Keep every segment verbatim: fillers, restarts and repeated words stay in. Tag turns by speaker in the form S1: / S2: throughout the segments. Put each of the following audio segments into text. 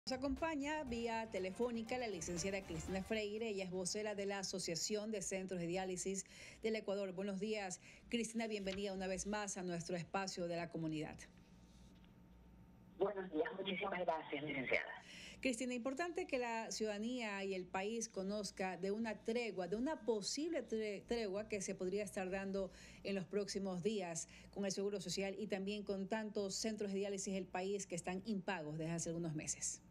S1: Nos acompaña vía telefónica la licenciada Cristina Freire, ella es vocera de la Asociación de Centros de Diálisis del Ecuador. Buenos días, Cristina, bienvenida una vez más a nuestro espacio de la comunidad.
S2: Buenos días, muchísimas gracias, licenciada.
S1: Cristina, importante que la ciudadanía y el país conozca de una tregua, de una posible tregua que se podría estar dando en los próximos días con el Seguro Social y también con tantos centros de diálisis del país que están impagos desde hace algunos meses.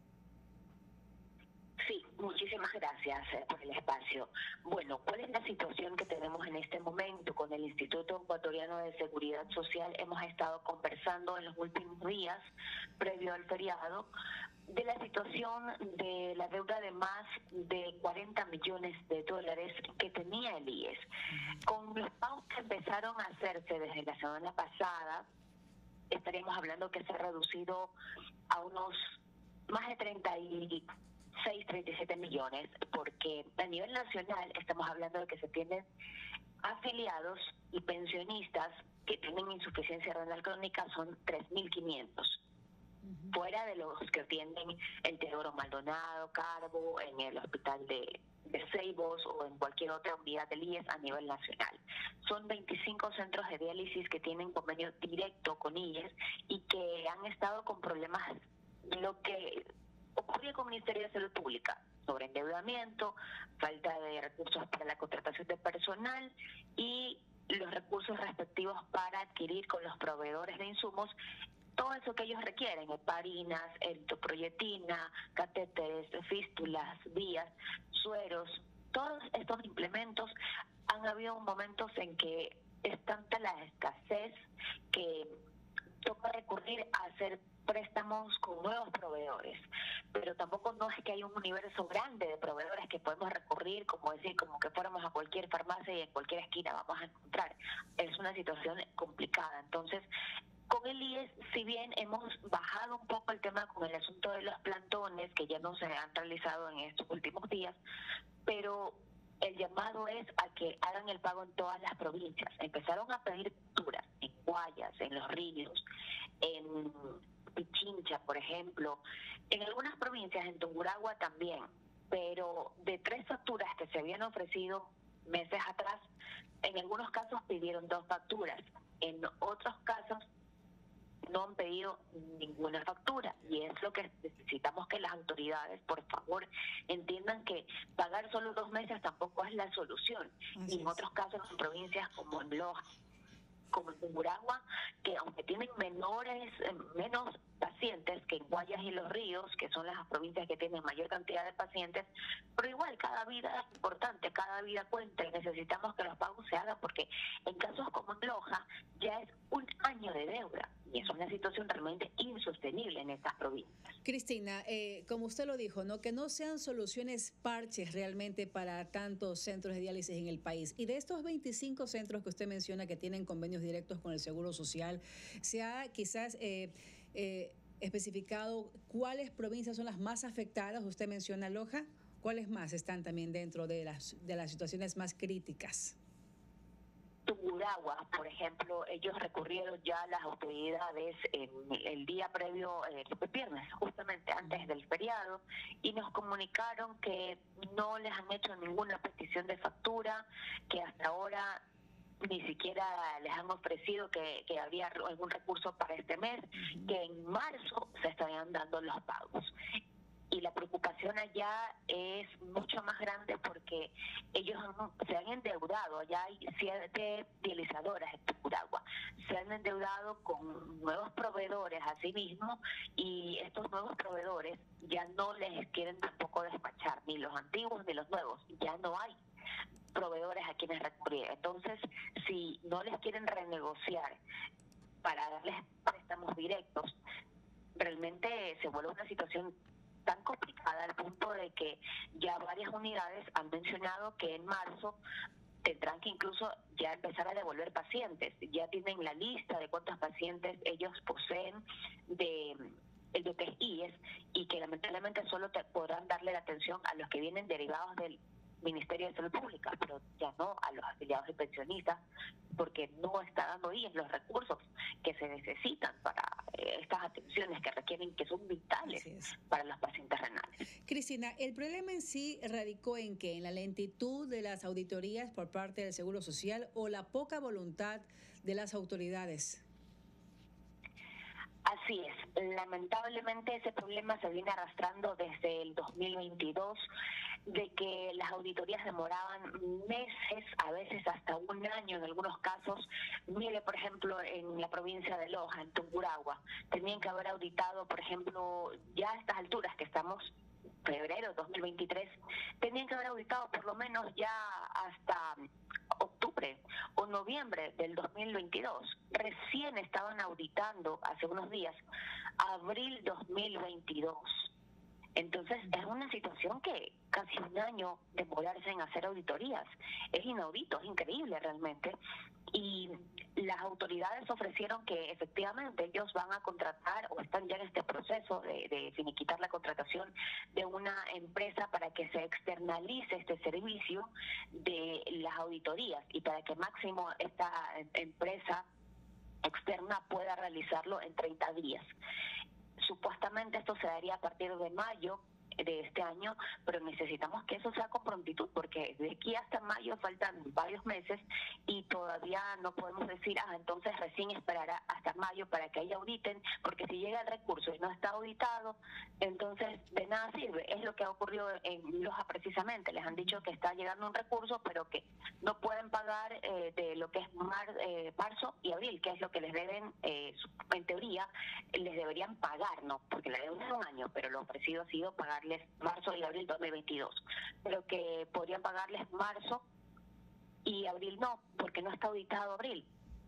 S2: Sí, muchísimas gracias por el espacio. Bueno, ¿cuál es la situación que tenemos en este momento? Con el Instituto Ecuatoriano de Seguridad Social hemos estado conversando en los últimos días, previo al feriado, de la situación de la deuda de más de cuarenta millones de dólares que tenía el I E S. Con los pagos que empezaron a hacerse desde la semana pasada, estaríamos hablando que se ha reducido a unos más de treinta y seis, treinta y siete millones, porque a nivel nacional estamos hablando de que se tienen afiliados y pensionistas que tienen insuficiencia renal crónica, son tres mil quinientos. Uh-huh. Fuera de los que atienden el Teodoro Maldonado, Carbo, en el hospital de, de Ceibos o en cualquier otra unidad del I E S a nivel nacional. Son veinticinco centros de diálisis que tienen convenio directo con I E S y que han estado con problemas, lo que ocurrió con el Ministerio de Salud Pública, sobre endeudamiento, falta de recursos para la contratación de personal y los recursos respectivos para adquirir con los proveedores de insumos todo eso que ellos requieren: heparinas, eritropoyetina, catéteres, fístulas, vías, sueros. Todos estos implementos han habido momentos en que es tanta la escasez que toca recurrir a hacer préstamos con nuevos proveedores, pero tampoco no es que hay un universo grande de proveedores que podemos recurrir, como decir, como que fuéramos a cualquier farmacia y en cualquier esquina vamos a encontrar. Es una situación complicada. Entonces, con el I E S, si bien hemos bajado un poco el tema con el asunto de los plantones, que ya no se han realizado en estos últimos días, pero el llamado es a que hagan el pago en todas las provincias. Empezaron a pedir facturas en Guayas, en Los Ríos, en Pichincha, por ejemplo, en algunas provincias, en Tungurahua también, pero de tres facturas que se habían ofrecido meses atrás, en algunos casos pidieron dos facturas, en otros casos no han pedido ninguna factura, y es lo que necesitamos que las autoridades, por favor, entiendan que pagar solo dos meses tampoco es la solución. Así y en es. Otros casos, en provincias como en Loja, como en Tungurahua, que aunque tienen menores, menos pacientes que en Guayas y Los Ríos, que son las provincias que tienen mayor cantidad de pacientes, pero igual cada vida es importante, cada vida cuenta y necesitamos que los pagos se hagan, porque en casos como en Loja ya es un año de deuda y es una situación realmente insostenible en estas provincias.
S1: Cristina, eh, como usted lo dijo, ¿no? Que no sean soluciones parches realmente para tantos centros de diálisis en el país. Y de estos veinticinco centros que usted menciona que tienen convenios directos con el Seguro Social, ¿se ha quizás eh, eh, especificado cuáles provincias son las más afectadas? Usted menciona Loja. ¿Cuáles más están también dentro de las, de las situaciones más críticas?
S2: Tungurahua, por ejemplo, ellos recurrieron ya a las autoridades en el día previo, el viernes, justamente antes del feriado, y nos comunicaron que no les han hecho ninguna petición de factura, que hasta ahora ni siquiera les han ofrecido que, que había algún recurso para este mes, que en marzo se estarían dando los pagos. Y la preocupación allá es mucho más grande porque ellos han, se han endeudado. Allá hay siete dializadoras en Tungurahua. Se han endeudado con nuevos proveedores a sí mismos, y estos nuevos proveedores ya no les quieren tampoco despachar, ni los antiguos ni los nuevos. Ya no hay proveedores a quienes recurrir. Entonces, si no les quieren renegociar para darles préstamos directos, realmente se vuelve una situación tan complicada al punto de que ya varias unidades han mencionado que en marzo tendrán que incluso ya empezar a devolver pacientes. Ya tienen la lista de cuántos pacientes ellos poseen de el de I E S, y que lamentablemente solo te podrán darle la atención a los que vienen derivados del Ministerio de Salud Pública, pero ya no a los afiliados y pensionistas, porque no está dando I E S los recursos que se necesitan para eh, estas atenciones que requieren, que son vitales para los pacientes renales.
S1: Cristina, el problema en sí radicó en qué, en la lentitud de las auditorías por parte del Seguro Social o la poca voluntad de las autoridades.
S2: Así es, lamentablemente ese problema se viene arrastrando desde el dos mil veintidós, de que las auditorías demoraban meses, a veces hasta un año en algunos casos. Mire, por ejemplo, en la provincia de Loja, en Tungurahua, tenían que haber auditado, por ejemplo, ya a estas alturas que estamos, febrero dos mil veintitrés, tenían que haber auditado por lo menos ya hasta octubre o noviembre del dos mil veintidós. Recién estaban auditando hace unos días, abril dos mil veintidós. Entonces es una situación que casi un año demorarse en hacer auditorías es inaudito, es increíble realmente. Y las autoridades ofrecieron que efectivamente ellos van a contratar o están ya en este proceso de, de finiquitar la contratación de una empresa para que se externalice este servicio de las auditorías y para que máximo esta empresa externa pueda realizarlo en treinta días. Supuestamente esto se daría a partir de mayo de este año, pero necesitamos que eso sea con prontitud, porque de aquí hasta mayo faltan varios meses y todavía no podemos decir, ah, entonces recién esperará hasta mayo para que ahí auditen, porque si llega el recurso y no está auditado, entonces de nada sirve. Es lo que ha ocurrido en Loja precisamente, les han dicho que está llegando un recurso, pero que no pueden pagar eh, de lo que es mar, eh, marzo y abril, que es lo que les deben, eh, en teoría, les deberían pagar, ¿no? Porque la deuda es un año, pero lo ofrecido ha sido pagar marzo y abril dos mil veintidós, pero que podrían pagarles marzo y abril no, porque no está auditado abril.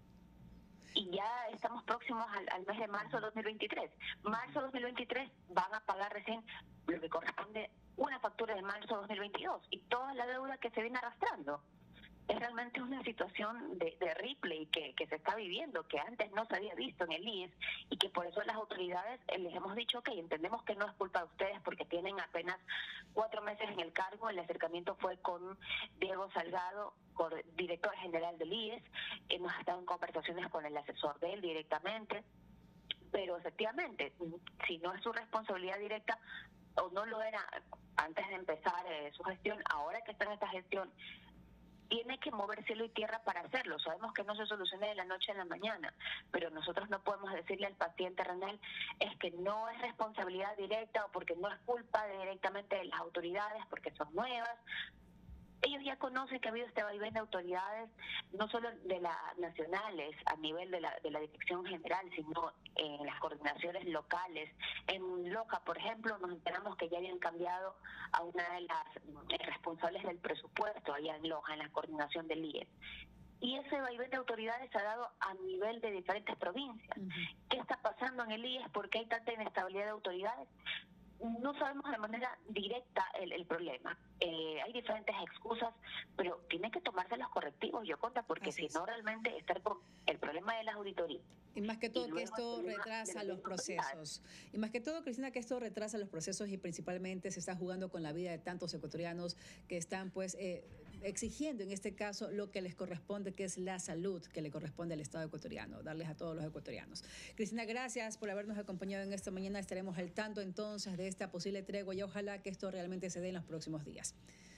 S2: Y ya estamos próximos al, al mes de marzo de dos mil veintitrés. Marzo dos mil veintitrés van a pagar recién lo que corresponde una factura de marzo dos mil veintidós y toda la deuda que se viene arrastrando. Es realmente una situación de, de replay que, que se está viviendo, que antes no se había visto en el I E S y que por eso las autoridades eh, les hemos dicho que entendemos que no es culpa de ustedes porque tienen apenas cuatro meses en el cargo. El acercamiento fue con Diego Salgado, director general del I E S, eh, nos estado en conversaciones con el asesor de él directamente, pero efectivamente, si no es su responsabilidad directa o no lo era antes de empezar eh, su gestión, ahora que está en esta gestión, tiene que mover cielo y tierra para hacerlo. Sabemos que no se soluciona de la noche a la mañana, pero nosotros no podemos decirle al paciente renal es que no es responsabilidad directa o porque no es culpa de, directamente de las autoridades, porque son nuevas. Ellos ya conocen que ha habido este vaivén de autoridades, no solo de las nacionales a nivel de la, de la dirección general, sino en las coordinaciones locales. En Loja, por ejemplo, nos enteramos que ya habían cambiado a una de las responsables del presupuesto allá en Loja, en la coordinación del I E S. Y ese vaivén de autoridades se ha dado a nivel de diferentes provincias. Uh-huh. ¿Qué está pasando en el I E S? ¿Por qué hay tanta inestabilidad de autoridades? No sabemos de manera directa el, el problema. Eh, hay diferentes excusas, pero tienen que tomarse los correctivos, Yoconda, porque Así si es. no realmente estar con el problema de las auditorías.
S1: Y más que todo que esto retrasa los procesos. Y más que todo, Cristina, que esto retrasa los procesos y principalmente se está jugando con la vida de tantos ecuatorianos que están pues eh, exigiendo en este caso lo que les corresponde, que es la salud que le corresponde al Estado ecuatoriano, darles a todos los ecuatorianos. Cristina, gracias por habernos acompañado en esta mañana. Estaremos al tanto entonces de esta posible tregua y ojalá que esto realmente se dé en los próximos días.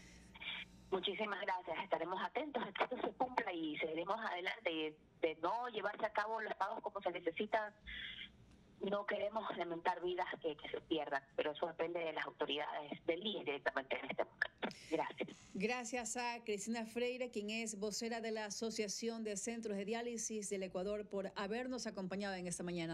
S2: Muchísimas gracias, estaremos atentos a que esto se cumpla y seguiremos adelante. De, de no llevarse a cabo los pagos como se necesitan, no queremos lamentar vidas que, que se pierdan, pero eso depende de las autoridades del I E S directamente en este momento. Gracias.
S1: Gracias a Cristina Freire, quien es vocera de la Asociación de Centros de Diálisis del Ecuador, por habernos acompañado en esta mañana.